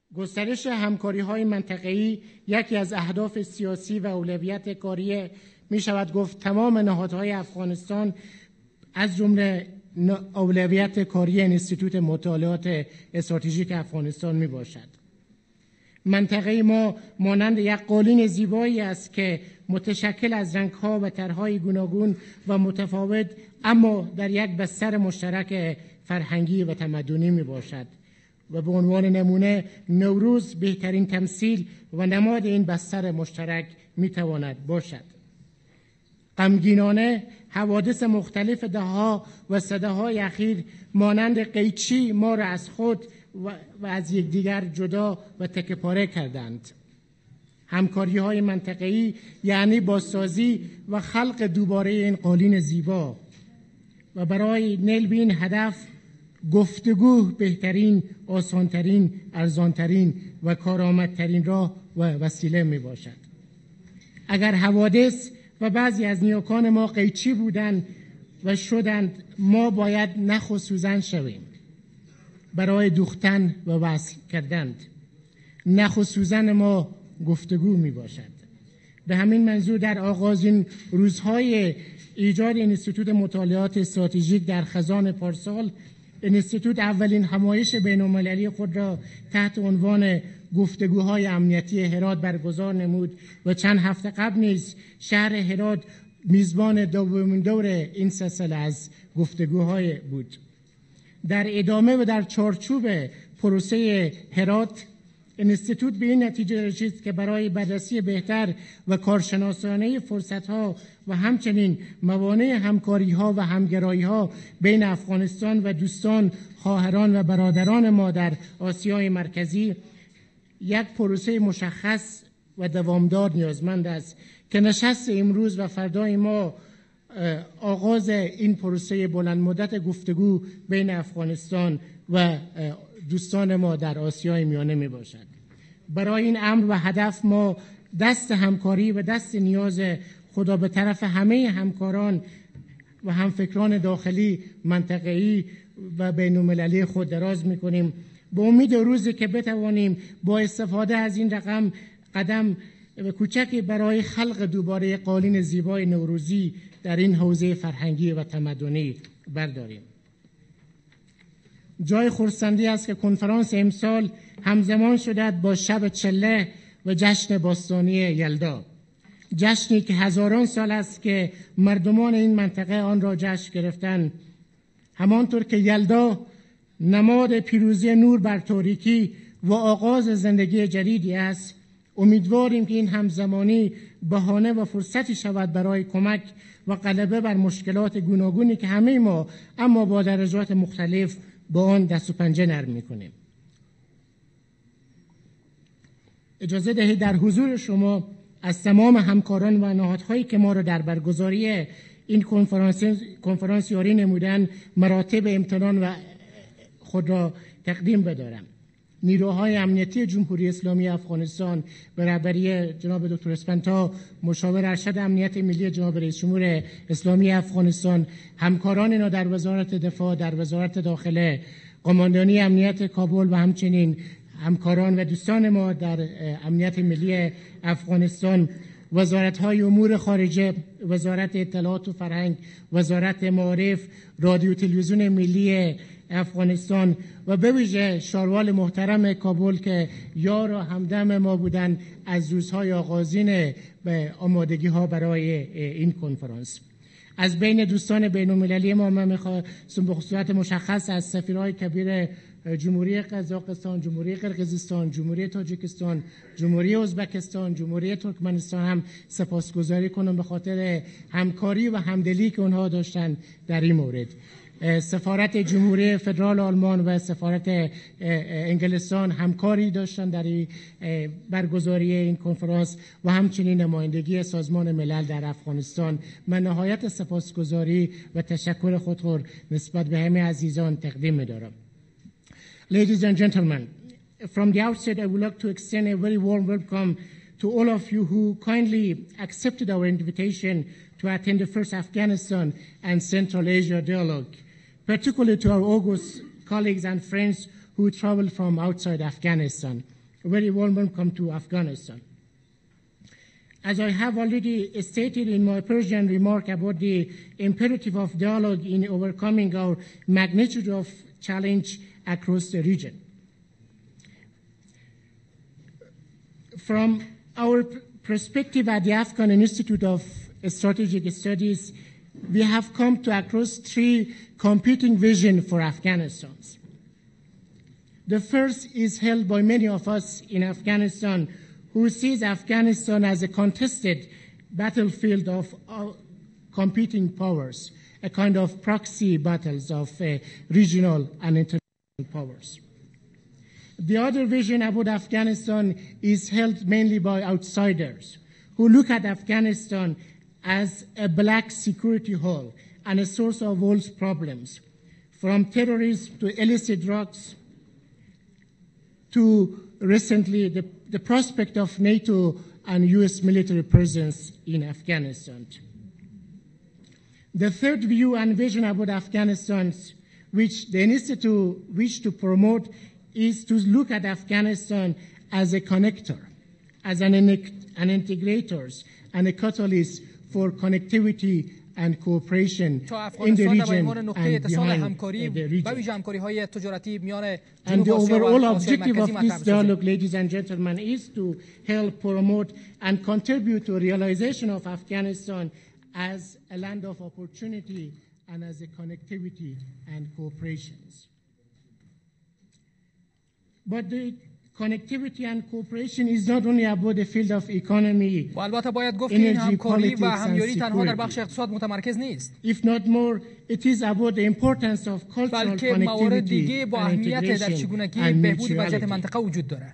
گسترش همکاری‌های منطقه‌ای یکی از اهداف سیاسی و اولویت کاری می شود گفت تمام نهادهای افغانستان از جمله اولویت کاری انستیتوت مطالعات استراتژیک افغانستان می باشد. منطقه ما مانند یک قالین زیبایی است که متشکل از رنگ‌ها و طرح‌های گوناگون و متفاوت اما در یک بستر مشترک فرهنگی و تمدنی می باشد و به عنوان نمونه نوروز بهترین تمثیل و نماد این بستر مشترک می تواند باشد. غمگینانه حوادث مختلف دهها و سده‌های اخیر مانند قیچی ما را از خود و از یکدیگر جدا و تکه‌پاره کردند. همکاری‌های منطقه‌ای یعنی بازسازی و خلق دوباره این قالین زیبا و برای نیل به این هدف گفتگو بهترین، آسانترین، ارزانترین و کارآمدترین راه و وسیله می باشد. اگر حوادث و بعضی از نیاکان ما قیچی بودند و شدند، ما باید نخ و سوزن شویم برای دوختن و وصل کردن. نخ و سوزن ما گفتگو می باشد. به همین منظور در آغازین روزهای ایجاد انستیتوت مطالعات استراتژیک در خزان پارسال، انستیتوت اولین همایش بین‌المللی خود را تحت عنوان گفتگوهای امنیتی هرات برگزار نمود و چند هفته قبل نیز شهر هرات میزبان دومین دور این سلسله از گفتگوهای بود. در ادامه و در چارچوب پروسه هرات، انستیتوت به این نتیجه رسید که برای بررسی بهتر و کارشناسانه فرصت‌ها و همچنین موانع همکاری‌ها و همگرایی‌ها بین افغانستان و دوستان، خواهران و برادران ما در آسیای مرکزی یک پروسه مشخص و دوامدار نیازمند است که نشست امروز و فردای ما آغاز این پروسه بلند مدت گفتگو بین افغانستان و دوستان ما در آسیای میانه می باشد. برای این امر و هدف ما دست همکاری و دست نیاز خدا به طرف همه همکاران و همفکران داخلی، منطقه‌ای و بین‌المللی خود دراز می‌کنیم به امید روزی که بتوانیم با استفاده از این قدم کوچکی برای خلق دوباره قالین زیبای نوروزی در این حوزه فرهنگی و تمدنی برداریم. جای خرسندی است که کنفرانس امسال همزمان شده با شب چله و جشن باستانی یلدا، جشنی که هزاران سال است که مردمان این منطقه آن را جشن گرفتند. همانطور که یلدا نماد پیروزی نور بر تاریکی و آغاز زندگی جدیدی است، امیدواریم که این همزمانی بهانه و فرصتی شود برای کمک و غلبه بر مشکلات گوناگونی که همه ما اما با درجات مختلف با آن دست و پنجه نرم می‌کنیم. اجازه دهید در حضور شما از تمام همکاران و نهادهایی که ما را در برگزاری این کنفرانس یاری نمودن مراتب امتنان و خود را تقدیم بدارم. نیروهای امنیتی جمهوری اسلامی افغانستان به رهبری جناب دکتر اسپانتا، مشاور ارشد امنیت ملی جناب رئیس جمهور اسلامی افغانستان، همکاران اینا در وزارت دفاع، در وزارت داخله، قماندانی امنیت کابل و همچنین همکاران و دوستان ما در امنیت ملی افغانستان، وزارت‌های امور خارجه، وزارت اطلاعات و فرهنگ، وزارت معارف، رادیو تلویزیون ملی افغانستان و به ویژه شاروال محترم کابل که یار و همدم ما بودند از روزهای آغازین به آمادگی‌ها برای این کنفرانس. از بین دوستان بین‌المللی ما من می‌خواستم به صورت مشخص از سفیرهای کبیر جمهوری قزاقستان، جمهوری قرقیزستان، جمهوری تاجیکستان، جمهوری ازبکستان، جمهوری ترکمنستان هم سپاسگزاری کنم به خاطر همکاری و همدلی که اونها داشتن در این مورد. سفارت جمهوری فدرال آلمان و سفارت انگلستان همکاری داشتن در برگزاری این کنفرانس و همچنین نمایندگی سازمان ملل در افغانستان. من نهایت سپاسگزاری و تشکر خود را نسبت به همه عزیزان تقدیم می‌دارم. Ladies and gentlemen, from the outset I would like to extend a very warm welcome to all of you who kindly accepted our invitation to attend the first Afghanistan and Central Asia dialogue, particularly to our august colleagues and friends who traveled from outside Afghanistan. very warm welcome to Afghanistan. As I have already stated in my Persian remark about the imperative of dialogue in overcoming our magnitude of challenge across the region. From our perspective at the Afghan Institute of Strategic Studies, we have come to across three competing visions for Afghanistan. The first is held by many of us in Afghanistan, who sees Afghanistan as a contested battlefield of competing powers, a kind of proxy battles of regional and international powers. The other vision about Afghanistan is held mainly by outsiders who look at Afghanistan as a black security hole and a source of world's problems, from terrorism to illicit drugs to recently the prospect of NATO and US military presence in Afghanistan. The third view and vision about Afghanistan, which the Institute wishes to promote, is to look at Afghanistan as a connector, as an integrator and a catalyst for connectivity and cooperation in the region and behind the region. And the overall objective of this dialogue, ladies and gentlemen, is to help promote and contribute to realization of Afghanistan as a land of opportunity and as a connectivity and cooperations. But the connectivity and cooperation is not only about the field of economy, و البته باید گفت که این همکاری و همیاری تنها در بخش اقتصاد متمرکز نیست. If not more, it is about the importance of cultural بلکه موارد connectivity دیگه با اهمیت در چگونگی بهبود وضعیت منطقه وجود داره.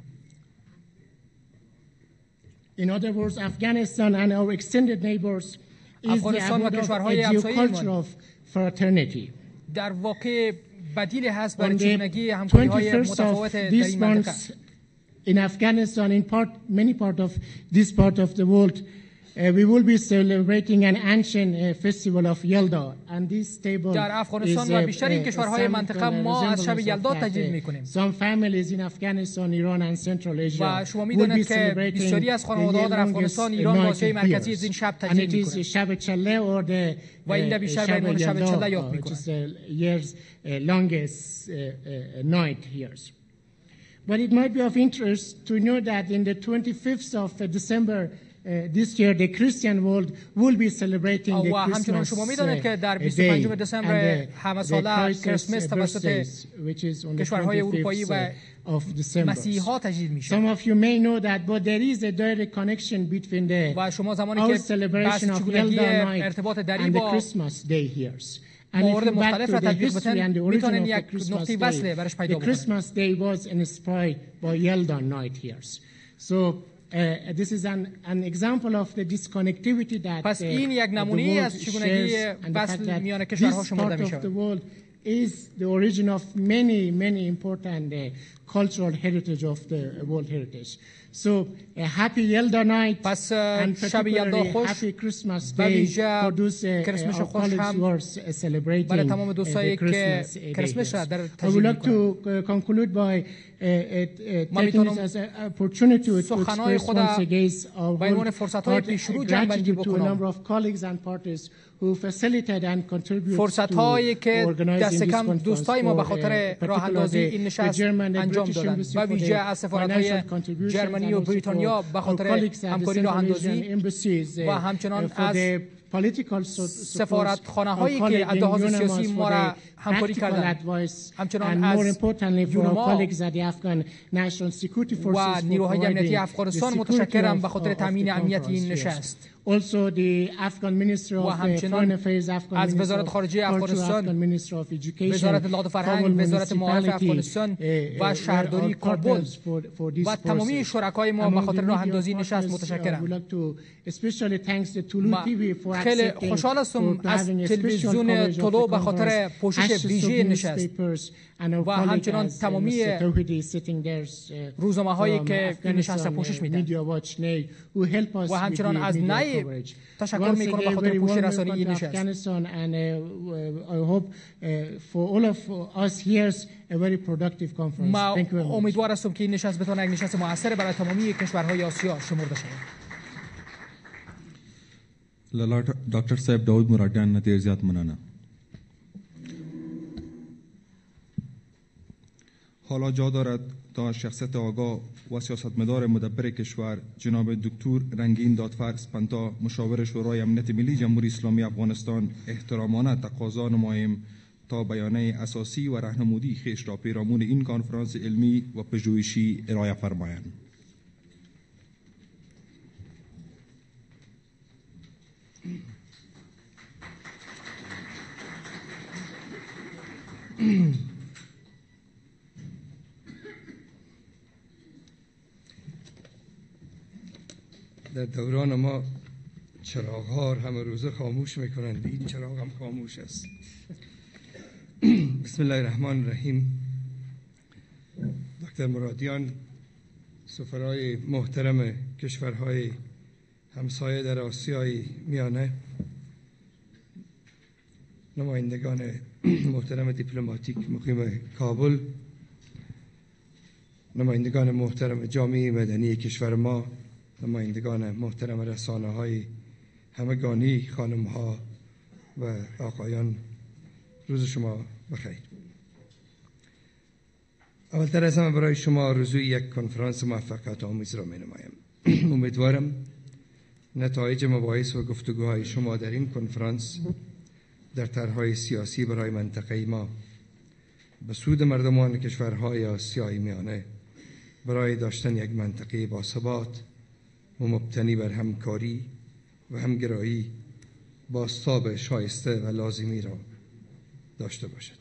In other words, Afghanistan and our extended neighbors is the abode of a geoculture of fraternity. در واقع بدیل هست برای چگونگی همکاری‌های متفاوت در این منطقه. In Afghanistan, in many parts of this part of the world, we will be celebrating an ancient festival of Yelda, and this table در افغانستان و بیشتر این کشورهای منطقه ما از شب یلدا تجلیل می‌کنیم. Some families in Afghanistan, Iran, and Central Asia و شما می‌دانید که بسیاری از خانواده‌ها در افغانستان، ایران و آسیای مرکزی از این شب تجلیل می‌کنند. شب چله و این بیشتر به عنوان شب چله یاد می‌کنند. Years longest night here. But it might be of interest to know that in the 25th of December this year, the Christian world will be celebrating the Christmas شما می‌دانید که در 25 دسامبر همه ساله کریسمس توسط کشورهای اروپایی و مسیحی‌ها تجلیل میشه. Some of you may know that, but there is a direct connection between our celebration of Yelda night and the Christmas day here. And if you back to the history and the origin of the Christmas day, the Christmas day was inspired by Yelda night here. So this is an example of the disconnectivity that این یک نمونه از چگونگی وصل میان کشورها شمرده میشه. The world is the origin of many important cultural heritage of the world heritage. So a happy Yelda night and particularly happy Christmas day for those our colleagues who are celebrating the Christmas day. I would like to conclude by taking this as an opportunity to express once again our gratitude to a number of colleagues and parties who facilitate and contribute فرصت‌هایی که دست کم دوستای ما به خاطر راه اندازی این نشست انجام دادند و ویژه از سفارت‌های جرمنی و بریتانیا به خاطر همکاری راه اندازی و همچنان از سفارتخانه‌هایی که از لحاظ سیاسی ما را همکاری کردند، همچنان از یونما و نیروهای امنیتی افغانستان متشکرم به خاطر تامین امنیت این نشست. Also the Afghan Ministry of Foreign Affairs, از وزارت خارجه افغانستان، وزارت اطلاعات و فرهنگ، وزارت معارف افغانستان و شهرداری کابل و تمامی شرکای ما به خاطر راه اندازی نشست متشکرم. خیلی خوشحال هستم از تلویزیون طلو به خاطر پوشش ویژه نشست و همچنان تمامی روزنامه هایی که این نشست را پوشش میدن و همچنان از نی تشکر میکنم به خاطر پوشش رسانی این نشست. ما امیدوار هستم که این نشست بتونه یک نشست مؤثر برای تمامی کشورهای آسیا شمرده شود. لالا دکتر صاحب داود مرادیان نتیر زیاد منانا. حالا جا دارد تا شخصیت آگاه و سیاستمدار مدبر کشور جناب دکتر رنگین دادفر اسپانتا مشاور شورای امنیت ملی جمهوری اسلامی افغانستان احترامانه تقاضا نماییم تا بیانیه اساسی و راهنمودی خویش را پیرامون این کنفرانس علمی و پژوهشی ارائه فرمایند. در دوران ما چراغ‌ها همه روزه خاموش میکنند، این چراغ هم خاموش است. بسم الله الرحمن الرحیم. دکتر مرادیان، سفرای محترم کشورهای همسایه در آسیای میانه، نمایندگان محترم دیپلماتیک مقیم کابل، نمایندگان محترم جامعه مدنی کشور ما، نمایندگان محترم رسانه‌های همگانی، خانم‌ها و آقایان، روز شما بخیر. اولتر از همه برای شما آرزوی یک کنفرانس موفقیت آمیز را می‌نمایم. امیدوارم نتایج مباحث و گفتگوهای شما در این کنفرانس در طرح‌های سیاسی برای منطقه ما به سود مردمان کشورهای آسیای میانه برای داشتن یک منطقه باثبات و مبتنی بر همکاری و همگرایی بازتاب شایسته و لازمی را داشته باشد.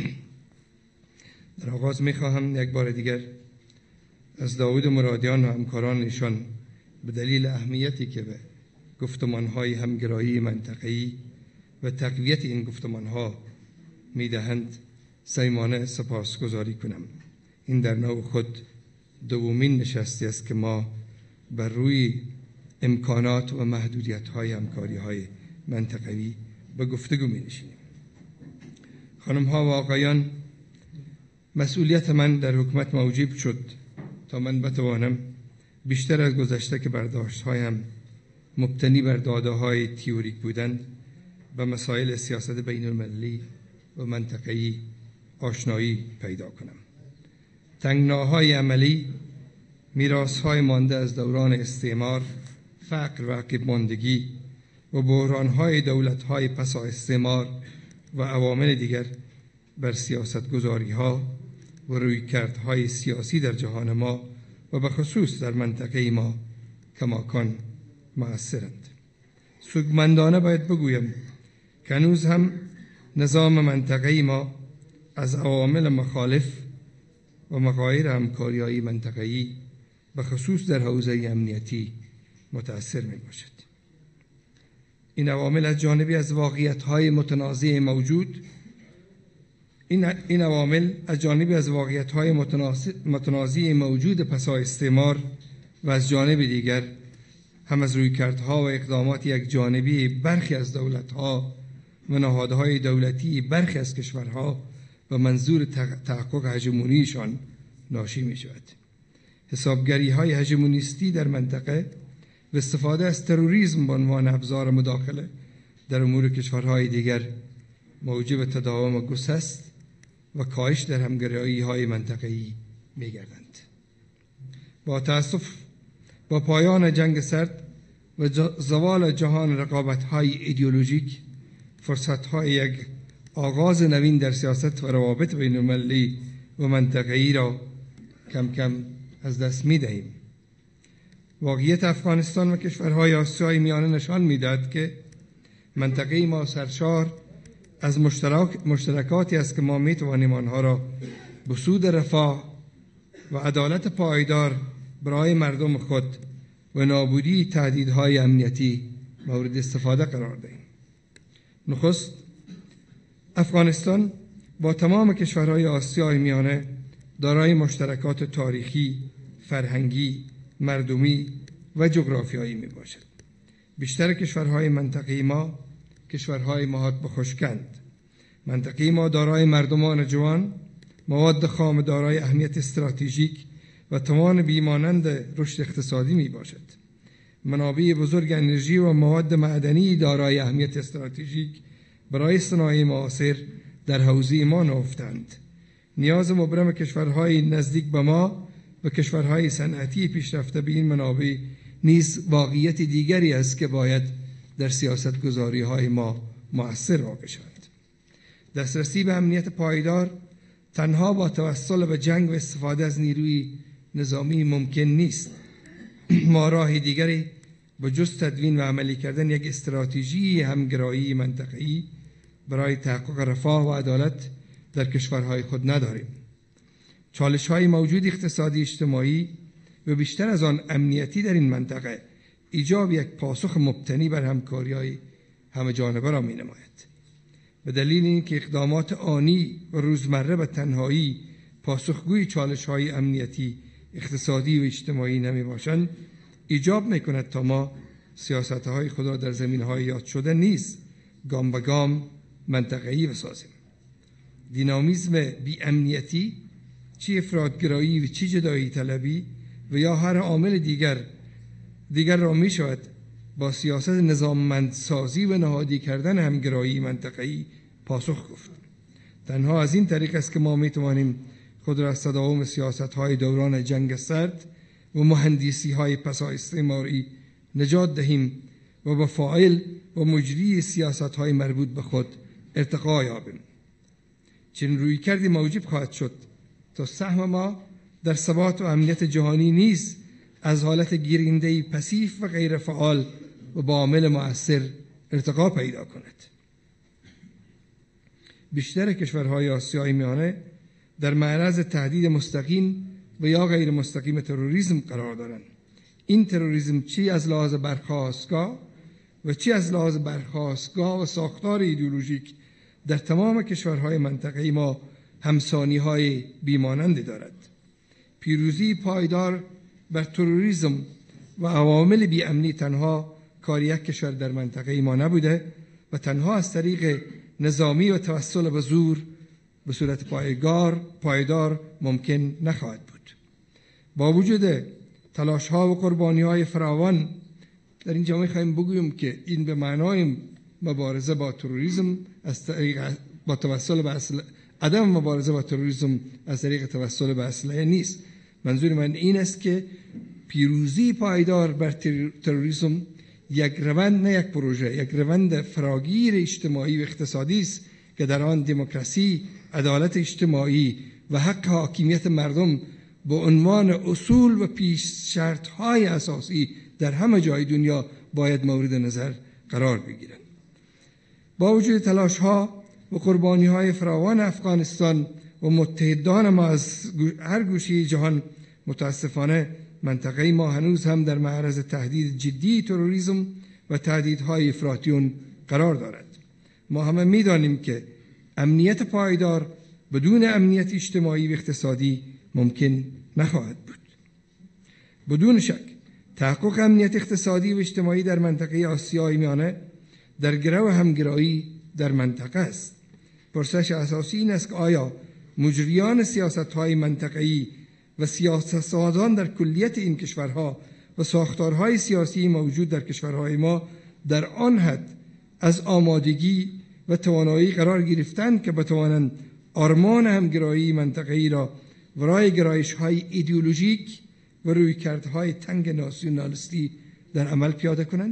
در آغاز می‌خواهم یک بار دیگر از داود مرادیان و همکاران ایشان به دلیل اهمیتی که به گفتمان‌های همگرایی منطقه‌ای و تقویت این گفتمان‌ها می‌دهند صمیمانه سپاسگزاری کنم. این در نوع خود دومین نشستی است که ما بر روی امکانات و محدودیت‌های همکاری‌های منطقوی به گفتگو می‌نشینیم. خانم‌ها و آقایان، مسئولیت من در حکومت موجب شد تا من بتوانم بیشتر از گذشته که برداشت‌هایم مبتنی بر داده‌های تئوریک بودند به مسائل سیاست بین‌المللی و منطقه‌ای آشنایی پیدا کنم. تنگناهای عملی، میراث‌های مانده از دوران استعمار، فقر و عقب ماندگی و بحران‌های دولت‌های پس از استعمار و عوامل دیگر بر سیاست‌گذاری‌ها و رویکردهای سیاسی در جهان ما و به خصوص در منطقه ما کماکان مؤثرند. سوگمندانه باید بگویم که هنوز هم نظام منطقه ما از عوامل مخالف و مغایر همکاری‌های منطقه‌ای به خصوص در حوزه امنیتی متأثر می باشد. این عوامل از جانبی از واقعیت‌های متنازع موجود متنازع موجود پس از استعمار و از جانب دیگر هم از رویکردها و اقدامات یک جانبی برخی از دولت‌ها و نهادهای دولتی برخی از کشورها و منظور تحقق هژمونیشان ناشی می شود. حسابگری‌های هژمونیستی در منطقه و استفاده از تروریسم به عنوان ابزار مداخله در امور کشورهای دیگر موجب تداوم گسست و کاهش در همگرایی‌های منطقه‌ای می‌گردند. با تأسف با پایان جنگ سرد و زوال جهان رقابت‌های ایدئولوژیک، فرصت‌های یک آغاز نوین در سیاست و روابط بین‌المللی و منطقه‌ای را کم کم از دست می‌دهیم. واقعیت افغانستان و کشورهای آسیای میانه نشان می‌دهد که منطقه ما سرشار از مشترکاتی است که ما می‌توانیم آنها را به سود رفاه و عدالت پایدار برای مردم خود و نابودی تهدیدهای امنیتی مورد استفاده قرار دهیم. نخست، افغانستان با تمام کشورهای آسیای میانه دارای مشترکات تاریخی، فرهنگی، مردمی و جغرافیایی می باشد. بیشتر کشورهای منطقه ما کشورهای محاط به خشکند. منطقه ما دارای مردمان جوان، مواد خام دارای اهمیت استراتژیک و توان بیمانند رشد اقتصادی می باشد. منابع بزرگ انرژی و مواد معدنی دارای اهمیت استراتژیک برای صنایع معاصر در حوزه ما نهفتند. نیاز مبرم کشورهای نزدیک به ما و کشورهای صنعتی پیشرفته به این منابع نیز واقعیت دیگری است که باید در سیاستگذاری‌های ما مؤثر واقع شود. دسترسی به امنیت پایدار تنها با توسل به جنگ و استفاده از نیروی نظامی ممکن نیست. ما راه دیگری به جز تدوین و عملی کردن یک استراتژی همگرایی منطقه‌ای برای تحقق رفاه و عدالت در کشورهای خود نداریم. چالش‌های موجود اقتصادی اجتماعی و بیشتر از آن امنیتی در این منطقه ایجاب یک پاسخ مبتنی بر همکاری‌های همه جانبه را می‌نماید. به دلیل اینکه اقدامات آنی و روزمره به تنهایی پاسخگوی چالش‌های امنیتی، اقتصادی و اجتماعی نمی‌باشند، ایجاب می‌کند تا ما سیاست‌های خود را در زمینه‌های یاد شده نیز گام به گام منطقه‌ای بسازیم. دینامیزم بی‌امنیتی، چی افرادگرایی و چی جدایی طلبی و یا هر عامل دیگر را می شود با سیاست نظاممندسازی و نهادی کردن همگرایی منطقه‌ای پاسخ گفت. تنها از این طریق است که ما می توانیم خود را از تداوم سیاست‌های دوران جنگ سرد و مهندسی‌های پس از استعماری نجات دهیم و به فاعل و مجری سیاست‌های مربوط به خود ارتقا یابیم. چنین رویکردی موجب خواهد شد تا سهم ما در ثبات و امنیت جهانی نیز از حالت گیرنده پسیف و غیر فعال و با عامل مؤثر ارتقا پیدا کند. بیشتر کشورهای آسیای میانه در معرض تهدید مستقیم و یا غیر مستقیم تروریسم قرار دارند. این تروریسم چی از لحاظ برخاستگاه و چی از لحاظ برخاستگاه و ساختار ایدئولوژیک در تمام کشورهای منطقه ما همسانی‌های بیمانندی دارد. پیروزی پایدار بر تروریسم و عوامل بی‌امنی تنها کار یک کشور در منطقه ما نبوده و تنها از طریق نظامی و توسل به زور به صورت پایدار ممکن نخواهد بود. با وجود تلاش‌ها و قربانی‌های فراوان در اینجا می‌خوایم بگوییم که این به معنای مبارزه با تروریسم از طریق با توسل به عدم مبارزه با تروریسم از طریق توسل به اسلحه نیست. منظور من این است که پیروزی پایدار بر تروریسم یک روند، نه یک پروژه، یک روند فراگیر اجتماعی و اقتصادی است که در آن دموکراسی، عدالت اجتماعی و حق حاکمیت مردم به عنوان اصول و پیش شرط‌های اساسی در همه جای دنیا باید مورد نظر قرار بگیرند. با وجود تلاش‌ها و قربانی‌های فراوان افغانستان و متحدان ما از هر گوشه جهان، متاسفانه منطقه ما هنوز هم در معرض تهدید جدی تروریسم و تهدیدهای افراطیون قرار دارد. ما همه می‌دانیم که امنیت پایدار بدون امنیت اجتماعی و اقتصادی ممکن نخواهد بود. بدون شک تحقق امنیت اقتصادی و اجتماعی در منطقه آسیای میانه در گرو همگرایی در منطقه است. پرسش اساسی این است که آیا مجریان سیاست‌های منطقه‌ای و سیاست‌سازان در کلیت این کشورها و ساختارهای سیاسی موجود در کشورهای ما در آن حد از آمادگی و توانایی قرار گرفتند که بتوانند آرمان همگرایی منطقه‌ای را ورای گرایش‌های ایدئولوژیک و رویکردهای تنگ ناسیونالیستی در عمل پیاده کنند؟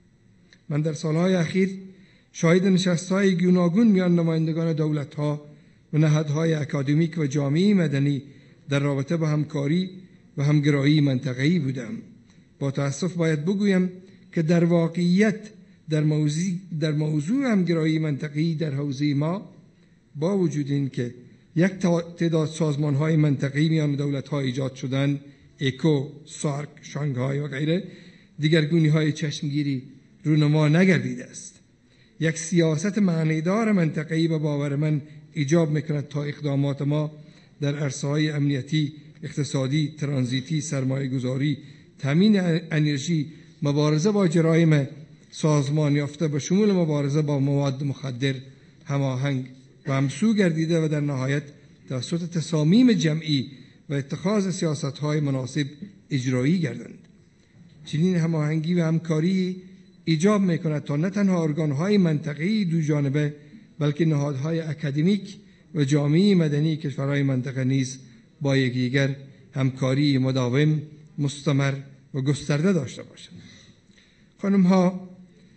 من در سالهای اخیر شاهد نشست‌های گوناگون میان نمایندگان دولت‌ها و نهادهای اکادمیک و جامعه مدنی در رابطه با همکاری و همگرایی منطقه‌ای بودم. با تأسف باید بگویم که در واقعیت در موضوع همگرایی منطقه‌ای در حوزه ما با وجود این که یک تعداد سازمان‌های منطقه‌ای میان دولت‌ها ایجاد شدن، اکو، سارک، شانگهای و غیره، دیگرگونی‌های چشمگیری رونما نگردیده است. یک سیاست معنیدار منطقه‌ای به باور من ایجاب میکند تا اقدامات ما در عرصه‌های امنیتی، اقتصادی، ترانزیتی، سرمایه گذاری، تامین انرژی، مبارزه با جرایم سازمان یافته به شمول مبارزه با مواد مخدر هماهنگ و همسو گردیده و در نهایت توسط تصامیم جمعی و اتخاذ سیاست‌های مناسب اجرایی گردند. چنین هماهنگی و همکاری ایجاب می‌کند تا نه تنها ارگان‌های منطقه‌ای دو جانبه بلکه نهادهای اکادمیک و جامعه مدنی کشورهای منطقه نیز با یکدیگر همکاری مداوم، مستمر و گسترده داشته باشند. خانم‌ها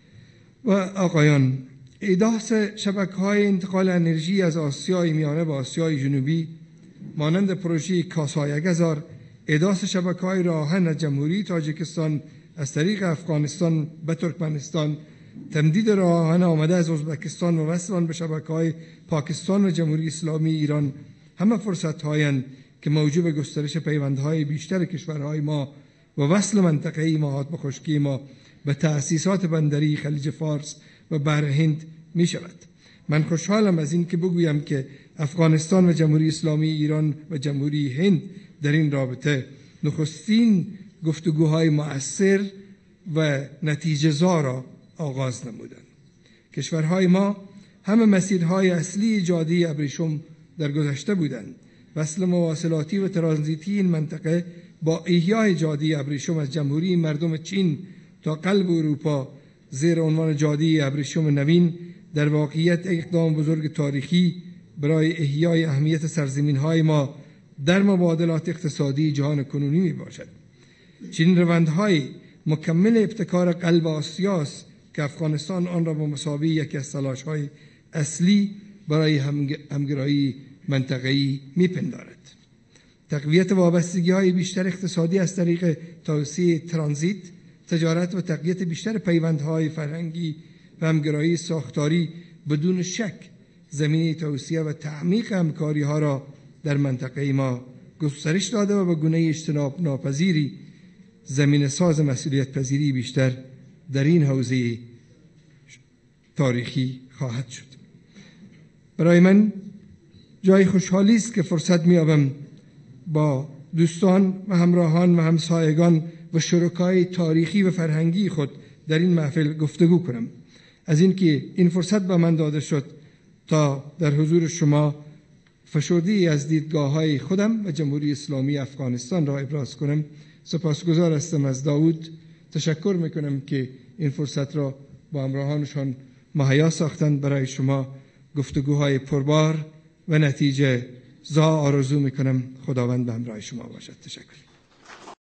و آقایان، ایداس شبکه‌های انتقال انرژی از آسیای میانه به آسیای جنوبی مانند پروژه کاسایگزار، ایداس شبکه‌های راهن از جمهوری تاجیکستان از طریق افغانستان به ترکمنستان، تمدید راهن آمده از ازبکستان و وصل به شبکه‌های پاکستان و جمهوری اسلامی ایران همه فرصت‌هایند که موجب گسترش پیوندهای بیشتر کشورهای ما و وصل منطقه‌ای محاط به خشکی ما به تأسیسات بندری خلیج فارس و بحر هند می شود. من خوشحالم از این که بگویم که افغانستان و جمهوری اسلامی ایران و جمهوری هند در این رابطه نخستین گفتگوهای مؤثر و نتیجه‌زا را آغاز نمودند. کشورهای ما همه مسیرهای اصلی جاده ابریشم در گذشته بودند. وصل مواصلاتی و ترانزیتی این منطقه با احیای جاده ابریشم از جمهوری مردم چین تا قلب اروپا زیر عنوان جاده ابریشم نوین در واقعیت اقدام بزرگ تاریخی برای احیای اهمیت سرزمین‌های ما در مبادلات اقتصادی جهان کنونی می باشد. چنین روندهای مکمل ابتکار قلب آسیاست که افغانستان آن را به مسابقه یکی از تلاش‌های اصلی برای همگرایی منطقه‌ای می‌پندارد. تقویت وابستگی‌های بیشتر اقتصادی از طریق توسعه ترانزیت، تجارت و تقویت بیشتر پیوندهای فرهنگی و همگرایی ساختاری بدون شک زمینه توسعه و تعمیق همکاری‌ها را در منطقه ما گسترش داده و به گونه اجتناب ناپذیری زمینه ساز مسئولیت پذیری بیشتر در این حوزه تاریخی خواهد شد. برای من جای خوشحالی است که فرصت می‌یابم با دوستان و همراهان و همسایگان و شرکای تاریخی و فرهنگی خود در این محفل گفتگو کنم. از اینکه این فرصت به من داده شد تا در حضور شما فشرده‌ای از دیدگاه‌های خودم و جمهوری اسلامی افغانستان را ابراز کنم سپاسگزار هستم از داود. تشکر میکنم که این فرصت را با همراهانشان مهیا ساختند. برای شما گفتگوهای پربار و نتیجه زا آرزو میکنم. خداوند به همراه شما باشد. تشکر.